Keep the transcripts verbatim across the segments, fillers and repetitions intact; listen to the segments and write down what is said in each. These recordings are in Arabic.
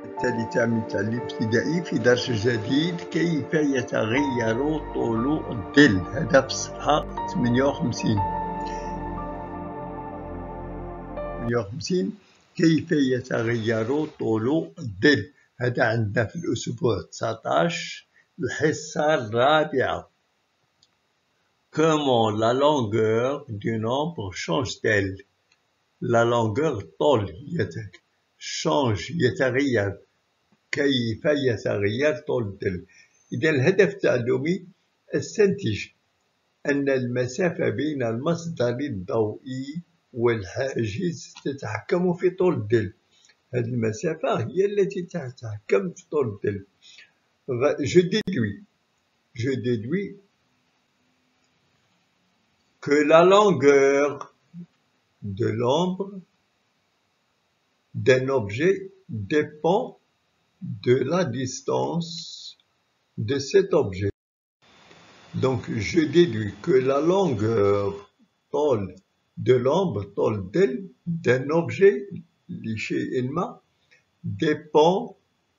الثالثة من تعليم ابتدائي في درس جديد. كيف يتغير طول الظل؟ هذا في الصفحة ثمانية وخمسين. ثمانية وخمسين كيف يتغير طول الظل. هذا عندنا في الأسبوع تسعطاش الحصة الرابعة. Comment la longueur du nombre change-t-elle? La longueur طول يتك change يتغير. كيف يتغير طول الظل؟ إذا الهدف التعلمي استنتج أن المسافة بين المصدر الضوئي والحاجز تتحكم في طول الظل. هذه المسافة هي التي تتحكم في طول الظل. Je déduis, je déduis que la longueur de l'ombre d'un objet dépend de la distance de cet objet. Donc, je déduis que la longueur طول de l'ombre, طول الظل d'un objet لشيء ما dépend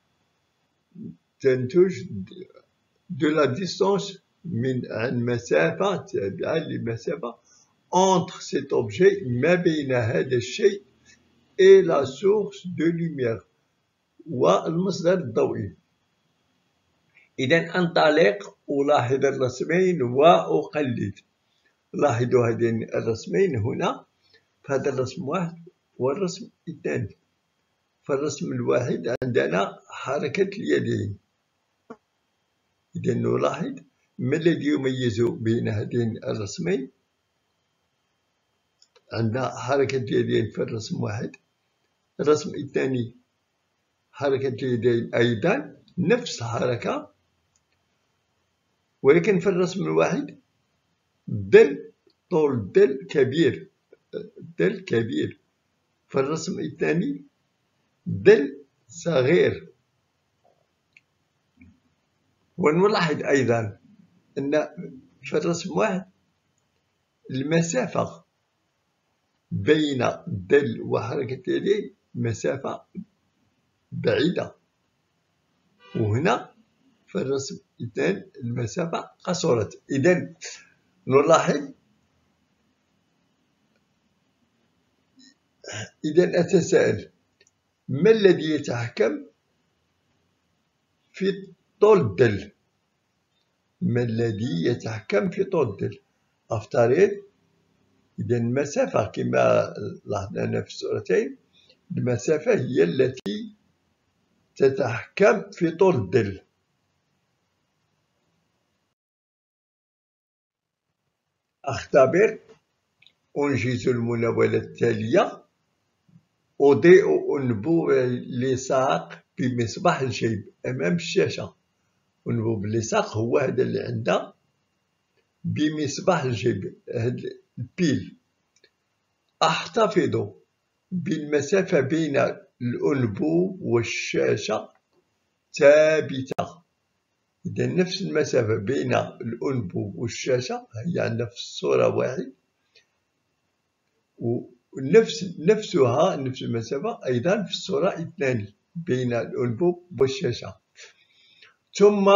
تنتج de la distance من عن مسافة تابعة لمسافة entre cet objet ما بين هذا الشيء et la source de lumière والمصدر الضوئي. إذا أنطلق ألاحظ الرسمين وأقلد. لاحظوا هذين الرسمين هنا، فهذا الرسم واحد والرسم الثاني. فالرسم الواحد عندنا حركة اليدين. إذا نلاحظ ما الذي يميز بين هذين الرسمين. عندنا حركة اليدين في الرسم واحد، الرسم الثاني حركة اليدين أيضا نفس الحركة، ولكن في الرسم الواحد ظل طول الظل كبير، ظل كبير. في الرسم الثاني ظل صغير. ونلاحظ أيضا أن في الرسم واحد المسافة بين الظل وحركة اليدين مسافة بعيدة، وهنا في الرسم الثاني المسافة قصرت. إذا نلاحظ، إذا أتساءل ما الذي يتحكم في طول الظل؟ ما الذي يتحكم في طول الظل؟ أفترض إذا المسافة كما لاحظنا في الصورتين، المسافة هي التي تتحكم في طول الظل. أختبر، أنجز المناولة التالية. أضيء أنبوب اللصاق بمصباح الجيب أمام الشاشة. أنبوب اللصاق هو هذا اللي عندنا بمصباح الجيب، هذا البيل. أحتفظ بالمسافة بين الأنبوب والشاشة ثابتة. إذا نفس المسافة بين الأنبوب والشاشة هي عندنا في الصورة واحد، ونفس نفسها نفس المسافة أيضا في الصورة اثنان بين الأنبوب والشاشة. ثم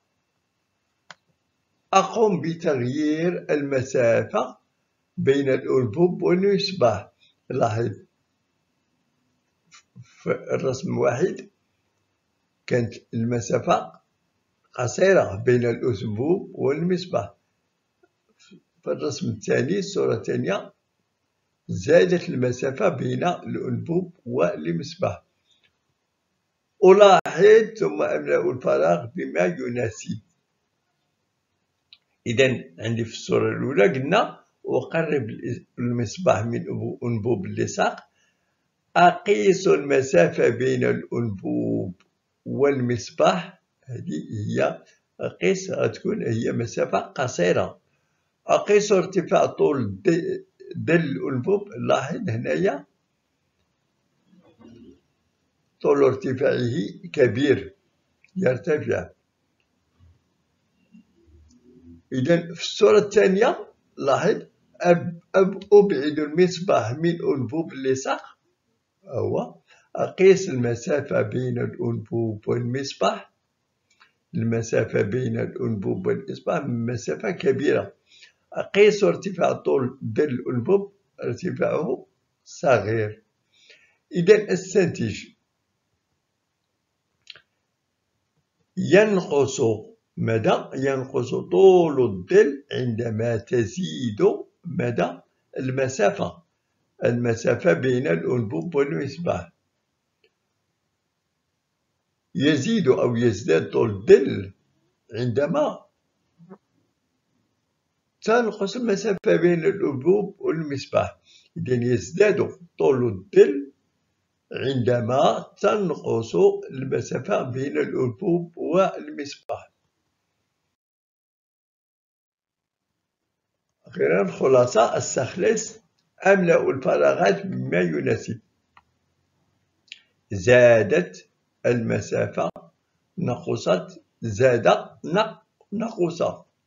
أقوم بتغيير المسافة بين الأنبوب والمصباح. لاحظ في الرسم الواحد كانت المسافة قصيرة بين الأنبوب والمصباح. في الرسم الثاني الصورة الثانية زادت المسافة بين الأنبوب والمصباح. ألاحظ ثم أملأ الفراغ بما يناسب. إذا عندي في الصورة الأولى قلنا أقرب المصباح من أنبوب اللصاق، أقيس المسافة بين الأنبوب والمصباح. هذه هي أقيس، غتكون هي مسافة قصيرة. أقيس ارتفاع طول ظل الأنبوب. لاحظ هنايا طول ارتفاعه كبير، يرتفع. إذا في الصورة الثانية لاحظ أب أب أبعد المصباح من أنبوب اللصاق، هو أقيس المسافة بين الأنبوب والمصباح. المسافة بين الأنبوب والمصباح مسافة كبيرة. أقيس ارتفاع طول ظل الأنبوب، ارتفاعه صغير. إذا استنتج ينقص مدى ينقص طول الظل عندما تزيد مدى المسافة المسافة بين الأنبوب والمصباح. يزيد أو يزداد طول الظل عندما تنقص المسافة بين الأنبوب والمصباح. إذا يزداد طول الظل عندما تنقص المسافة بين الأنبوب والمصباح. أخيرا خلاصة استخلص أملأ الفراغات بما يناسب. زادت المسافة، نقصت، زاد، نقص.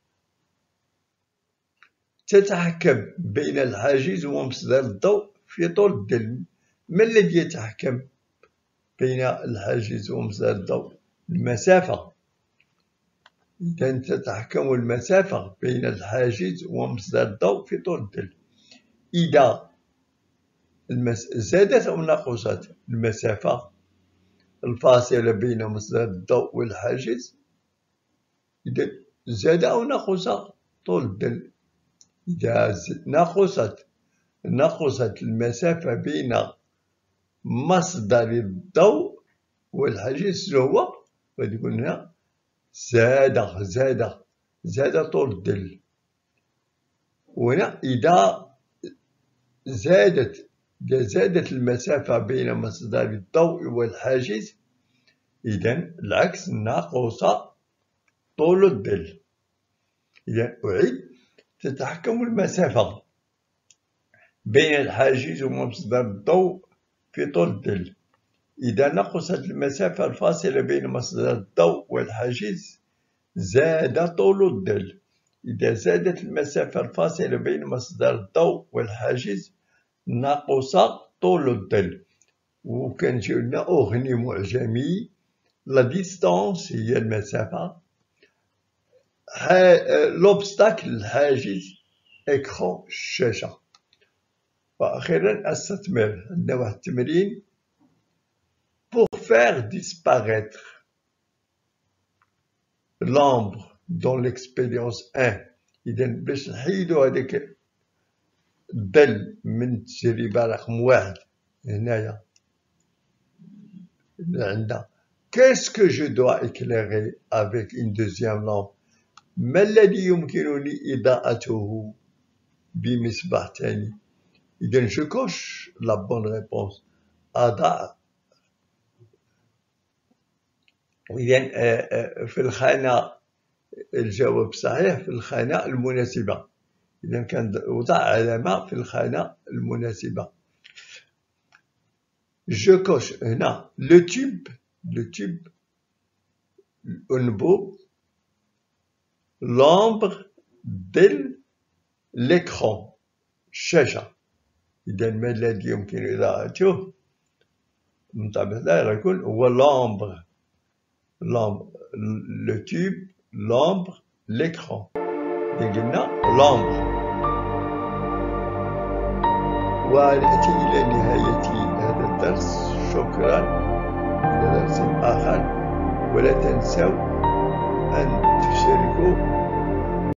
تتحكم بين الحاجز ومصدر الضوء في طول الظل. ما الذي يتحكم بين الحاجز ومصدر الضوء؟ المسافة. إذا تتحكم المسافة بين الحاجز ومصدر الضوء في طول الظل. إذا المس... زادت أو نقصت المسافة الفاصلة بين مصدر الضوء والحاجز، إذا زاد أو نقص طول الظل. إذا نقصت نقصت المسافة بين مصدر الضوء والحاجز هو غادي يكون هنا زاد زاد زاد طول الظل. وهنا إذا زادت إذا زادت المسافة بين مصدر الضوء والحاجز، إذا العكس نقص طول الظل. إذا أعيد: تتحكم المسافة بين الحاجز ومصدر الضوء في طول الظل. إذا نقصت المسافة الفاصلة بين مصدر الضوء والحاجز زاد طول الظل. إذا زادت المسافة الفاصلة بين مصدر الضوء والحاجز نقص طول الظل. وكنجيو لنا أغني معجمي: لا ديستانس هي المسافة، لوبستاكل الحاجز، إكران الشاشة. وأخيرا أستثمر عندنا واحد التمرين pour faire disparaître l'ombre dans l'expérience واحد. إذا باش نحيدو هذاك الظل من التجربة رقم واحد هنايا عندنا qu'est-ce que je dois éclairer avec une deuxième lampe؟ ما الذي يمكنني إضاءته بمصباح ثاني؟ إذا je coche la bonne réponse. أضع. إذا في الخانة الجواب صحيح في الخانة المناسبة. إذا كنوضع علامة في الخانة المناسبة. je coche هنا le tube le tube الأنبوب، l'ombre ظل، l'écran الشاشة. إذا ما الذي يمكن إضاءته من طبيعة الحال غيكون هو l'ombre l'ombre le tube l'ombre l'écran. إذا قلنا l'ombre. ونأتي إلى نهاية هذا الدرس. شكرا، إلى درس آخر. ولا تنسوا أن تشتركوا